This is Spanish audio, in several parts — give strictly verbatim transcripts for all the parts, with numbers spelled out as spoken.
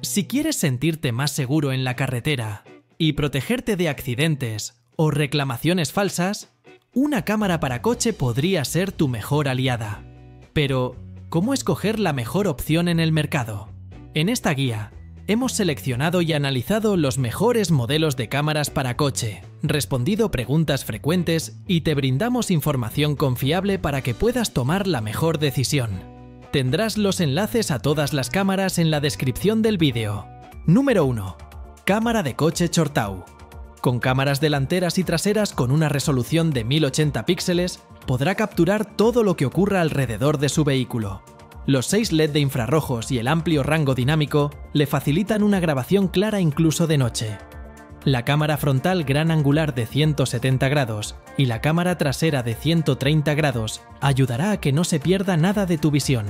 Si quieres sentirte más seguro en la carretera y protegerte de accidentes o reclamaciones falsas, una cámara para coche podría ser tu mejor aliada. Pero, ¿cómo escoger la mejor opción en el mercado? En esta guía, hemos seleccionado y analizado los mejores modelos de cámaras para coche, respondido preguntas frecuentes y te brindamos información confiable para que puedas tomar la mejor decisión. Tendrás los enlaces a todas las cámaras en la descripción del vídeo. Número uno. Cámara de coche Chortau. Con cámaras delanteras y traseras con una resolución de mil ochenta píxeles, podrá capturar todo lo que ocurra alrededor de su vehículo. Los seis L E D de infrarrojos y el amplio rango dinámico le facilitan una grabación clara incluso de noche. La cámara frontal gran angular de ciento setenta grados y la cámara trasera de ciento treinta grados ayudará a que no se pierda nada de tu visión.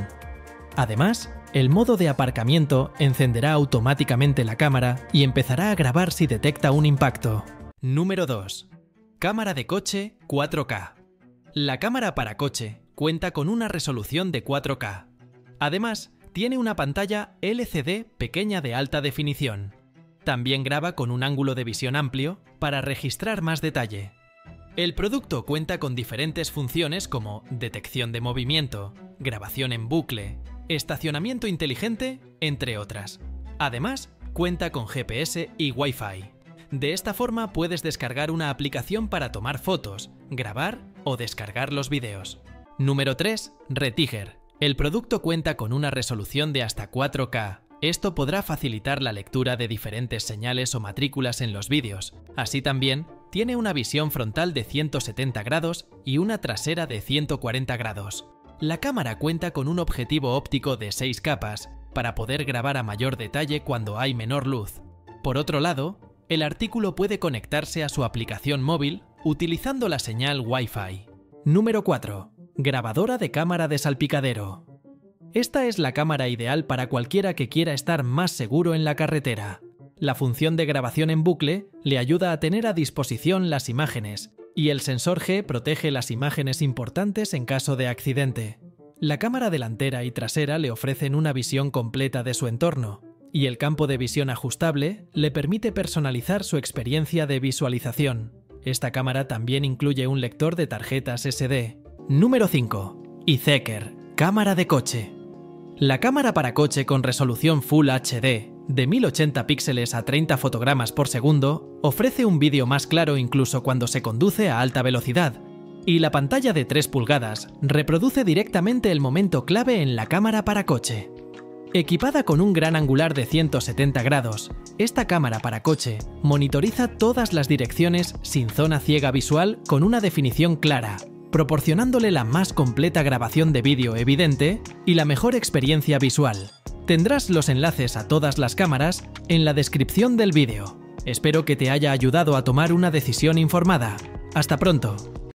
Además, el modo de aparcamiento encenderá automáticamente la cámara y empezará a grabar si detecta un impacto. Número dos. Cámara de coche cuatro K. La cámara para coche cuenta con una resolución de cuatro K. Además, tiene una pantalla L C D pequeña de alta definición. También graba con un ángulo de visión amplio para registrar más detalle. El producto cuenta con diferentes funciones como detección de movimiento, grabación en bucle, estacionamiento inteligente, entre otras. Además, cuenta con G P S y Wi-Fi. De esta forma puedes descargar una aplicación para tomar fotos, grabar o descargar los vídeos. Número tres. Retiger. El producto cuenta con una resolución de hasta cuatro K. Esto podrá facilitar la lectura de diferentes señales o matrículas en los vídeos. Así también, tiene una visión frontal de ciento setenta grados y una trasera de ciento cuarenta grados. La cámara cuenta con un objetivo óptico de seis capas para poder grabar a mayor detalle cuando hay menor luz. Por otro lado, el artículo puede conectarse a su aplicación móvil utilizando la señal Wi-Fi. Número cuatro. Grabadora de cámara de salpicadero. Esta es la cámara ideal para cualquiera que quiera estar más seguro en la carretera. La función de grabación en bucle le ayuda a tener a disposición las imágenes, y el sensor G protege las imágenes importantes en caso de accidente. La cámara delantera y trasera le ofrecen una visión completa de su entorno, y el campo de visión ajustable le permite personalizar su experiencia de visualización. Esta cámara también incluye un lector de tarjetas ese de. Número cinco. iZeker. Cámara de coche. La cámara para coche con resolución Full H D de mil ochenta píxeles a treinta fotogramas por segundo ofrece un vídeo más claro incluso cuando se conduce a alta velocidad, y la pantalla de tres pulgadas reproduce directamente el momento clave en la cámara para coche. Equipada con un gran angular de ciento setenta grados, esta cámara para coche monitoriza todas las direcciones sin zona ciega visual con una definición clara, proporcionándole la más completa grabación de vídeo evidente y la mejor experiencia visual. Tendrás los enlaces a todas las cámaras en la descripción del vídeo. Espero que te haya ayudado a tomar una decisión informada. ¡Hasta pronto!